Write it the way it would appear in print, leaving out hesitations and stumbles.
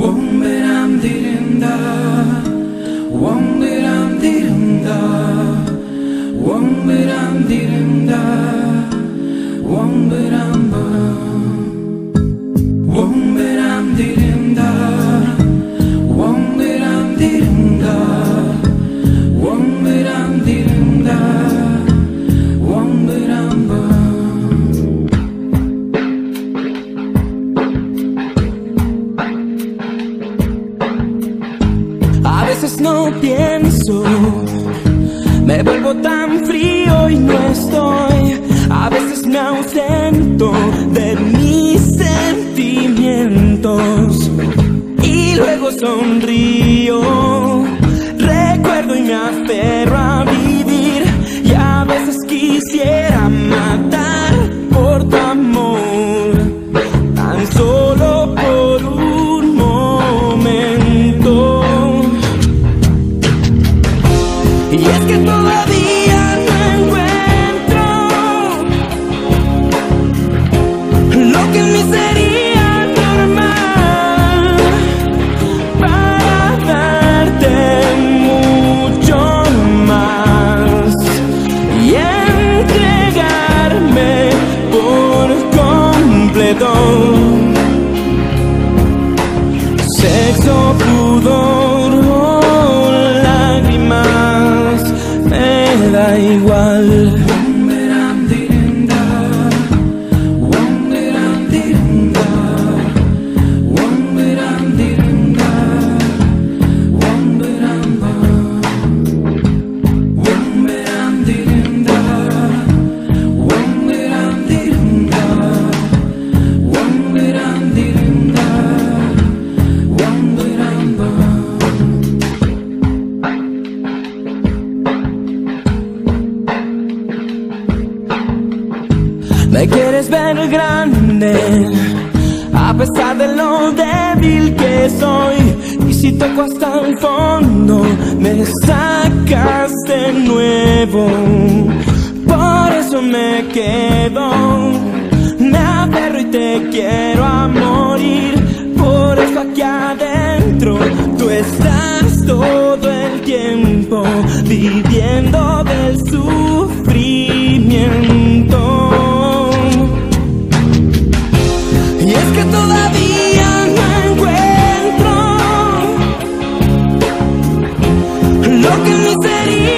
A veces no pienso, me vuelvo tan frío y no estoy. A veces me ausento de mis sentimientos y luego sonrío. Recuerdo y me aferro a vivir, y a veces quisiera matar por tu amor, tan solo por un momento. Y es que todavía no encuentro lo que en mí sería normal para darte mucho más y entregarme por completo. Sexo, pudor o lágrimas, me da igual. Me quieres ver grande, a pesar de lo débil que soy. Y si toco hasta el fondo, me sacas de nuevo. Por eso me quedo, me aferro y te quiero a morir. Por eso aquí adentro tú estás todo el tiempo, viviendo del sufrimiento. Y es que todavía no encuentro lo que en mí sería